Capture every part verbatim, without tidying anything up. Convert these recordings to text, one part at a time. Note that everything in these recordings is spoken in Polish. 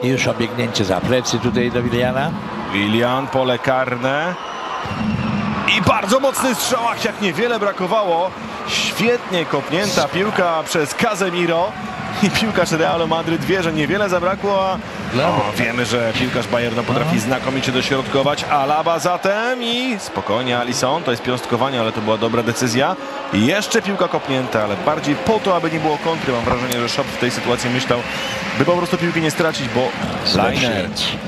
I już obiegnięcie za plecy tutaj do Williana. Willian, pole karne. I bardzo mocny strzał, jak niewiele brakowało. Świetnie kopnięta piłka przez Casemiro. I piłkarz Realu Madryt wie, że niewiele zabrakło, a no, wiemy, że piłkarz Bayernu potrafi znakomicie dośrodkować. Alaba zatem i spokojnie Alisson, to jest piąstkowanie, ale to była dobra decyzja. I jeszcze piłka kopnięta, ale bardziej po to, aby nie było kontry. Mam wrażenie, że Szop w tej sytuacji myślał, by po prostu piłki nie stracić, bo Liner.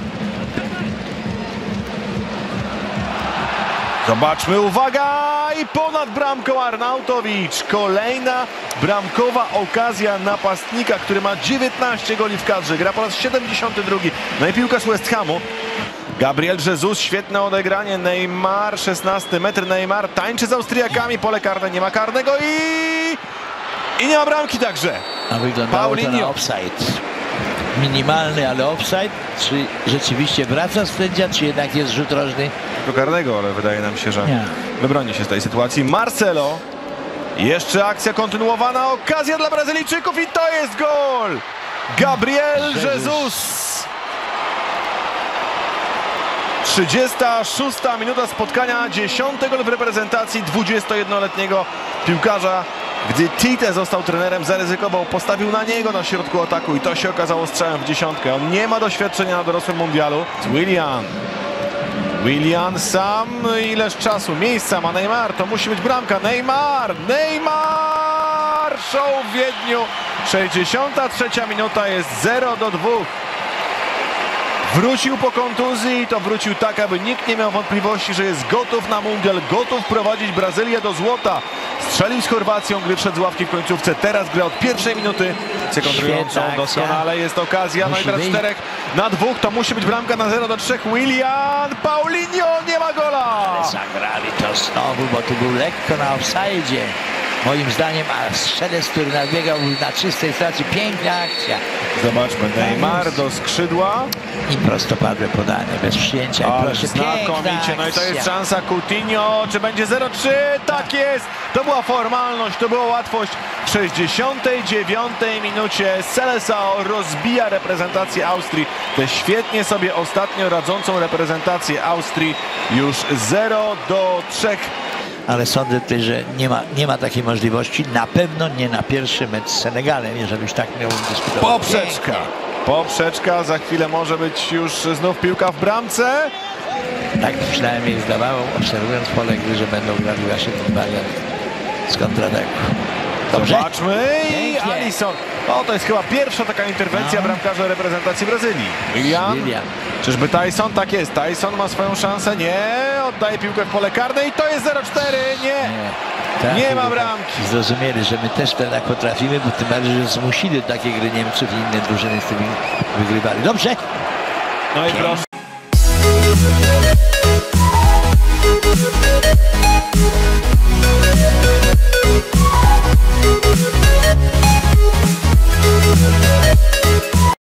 Zobaczmy, uwaga! I ponad bramką Arnautowicz. Kolejna bramkowa okazja napastnika, który ma dziewiętnaście goli w kadrze. Gra po raz siedemdziesiąty drugi. No i piłkarz West Hamu. Gabriel Jesus, świetne odegranie. Neymar, szesnasty metr. Neymar tańczy z Austriakami. Pole karne, nie ma karnego i... I nie ma bramki także. A wyglądało to na offside. Minimalny, ale offside. Czy rzeczywiście wraca sędzia, czy jednak jest rzut rożny? Do karnego, ale wydaje nam się, że nie. Wybroni się z tej sytuacji. Marcelo. Jeszcze akcja kontynuowana. Okazja dla Brazylijczyków i to jest gol! Gabriel Jesus. trzydziesta szósta minuta spotkania. Dziesiąty gol w reprezentacji dwudziestojednoletniego piłkarza. Gdy Tite został trenerem, zaryzykował, postawił na niego na środku ataku i to się okazało strzałem w dziesiątkę. On nie ma doświadczenia na dorosłym mundialu. Willian. Willian sam. Ileż czasu, miejsca ma Neymar. To musi być bramka. Neymar! Neymar! Show w Wiedniu. sześćdziesiąta trzecia minuta, jest zero do dwóch. Wrócił po kontuzji i to wrócił tak, aby nikt nie miał wątpliwości, że jest gotów na mundial, gotów prowadzić Brazylię do złota. Strzelił z Chorwacją, gdy wszedł z ławki w końcówce. Teraz gra od pierwszej minuty. Kontrującą doskonale, jest okazja. No i teraz czterech na dwóch, to musi być bramka na zero do trzech. Willian, Paulinho, nie ma gola! Ale zagrali to znowu, bo tu był lekko na offside. Moim zdaniem, a strzelec, który nadbiegał na czystej stacji, piękna akcja. Zobaczmy, Neymar do skrzydła. I prostopadłe podanie, bez przyjęcia. Ale proszę, znakomicie, no i to jest szansa Coutinho, czy będzie zero trzy? Tak jest! To była formalność, to była łatwość. W sześćdziesiątej dziewiątej minucie Seleção rozbija reprezentację Austrii. Tę świetnie sobie ostatnio radzącą reprezentację Austrii już zero do trzech. Ale sądzę tutaj, że nie ma, nie ma takiej możliwości. Na pewno nie na pierwszy mecz z Senegalem, jeżeli już tak miałbym dyskutować. Poprzeczka. Poprzeczka. Za chwilę może być już znów piłka w bramce. Tak przynajmniej zdawało, obserwując pole gry, że będą grali właśnie ten wariant z kontrataku. Dobrze. Zobaczmy. I Alisson. O, to jest chyba pierwsza taka interwencja no. bramkarza reprezentacji Brazylii. Willian. Willian. Czyżby Tyson? Tak jest. Tyson ma swoją szansę. Nie. Oddaje piłkę w pole karne i to jest zero cztery. Nie. Nie, tak, nie ma bramki. Zrozumieli, że my też tak potrafimy, bo tym bardziej, że zmusili do takiej gry Niemców i inne drużyny z tymi wygrywali. Dobrze. No i proszę.